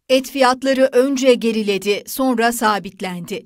Et fiyatları önce geriledi, sonra sabitlendi.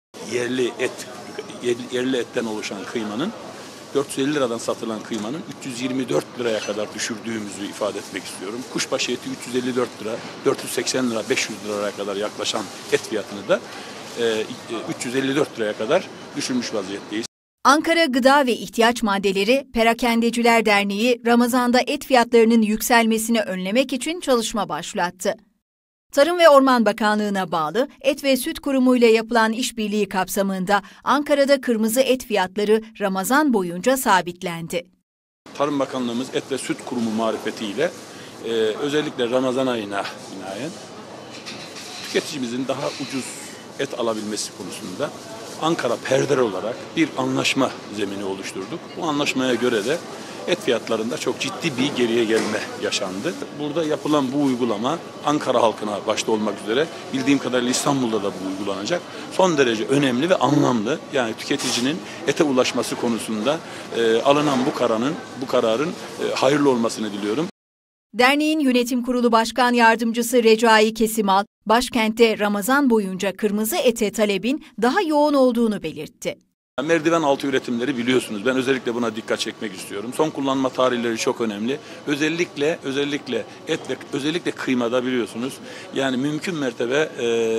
Yerli etten oluşan kıymanın 450 liradan satılan kıymanın 324 liraya kadar düşürdüğümüzü ifade etmek istiyorum. Kuşbaşı eti 354 lira, 480 lira, 500 liraya kadar yaklaşan et fiyatını da 354 liraya kadar düşürmüş vaziyetteyiz. Ankara Gıda ve İhtiyaç Maddeleri Perakendeciler Derneği, Ramazan'da et fiyatlarının yükselmesini önlemek için çalışma başlattı. Tarım ve Orman Bakanlığı'na bağlı Et ve Süt Kurumu ile yapılan işbirliği kapsamında Ankara'da kırmızı et fiyatları Ramazan boyunca sabitlendi. Tarım Bakanlığımız Et ve Süt Kurumu marifetiyle özellikle Ramazan ayına binaen tüketicimizin daha ucuz et alabilmesi konusunda Ankara Perder olarak bir anlaşma zemini oluşturduk. Bu anlaşmaya göre de et fiyatlarında çok ciddi bir geriye gelme yaşandı. Burada yapılan bu uygulama Ankara halkına başta olmak üzere bildiğim kadarıyla İstanbul'da da bu uygulanacak. Son derece önemli ve anlamlı. Yani tüketicinin ete ulaşması konusunda alınan bu kararın hayırlı olmasını diliyorum. Derneğin Yönetim Kurulu Başkan Yardımcısı Recai Kesimal, başkentte Ramazan boyunca kırmızı ete talebin daha yoğun olduğunu belirtti. Merdiven altı üretimleri biliyorsunuz. Ben özellikle buna dikkat çekmek istiyorum. Son kullanma tarihleri çok önemli. Özellikle et ve özellikle kıymada biliyorsunuz. Yani mümkün mertebe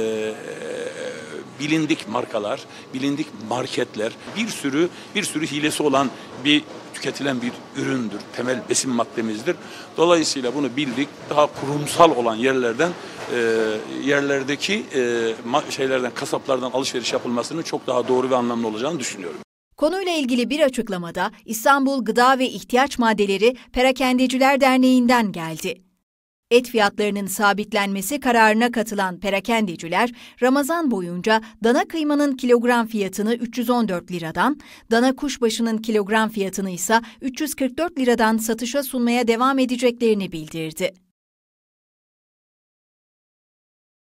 bilindik markalar, bilindik marketler, bir sürü hilesi olan tüketilen bir üründür. Temel besin maddemizdir. Dolayısıyla bunu bildik. Daha kurumsal olan yerlerdeki kasaplardan alışveriş yapılmasının çok daha doğru ve anlamlı olacağını düşünüyorum. Konuyla ilgili bir açıklamada İstanbul Gıda ve İhtiyaç Maddeleri Perakendeciler Derneği'nden geldi. Et fiyatlarının sabitlenmesi kararına katılan perakendeciler, Ramazan boyunca dana kıymanın kilogram fiyatını 314 liradan, dana kuşbaşının kilogram fiyatını ise 344 liradan satışa sunmaya devam edeceklerini bildirdi.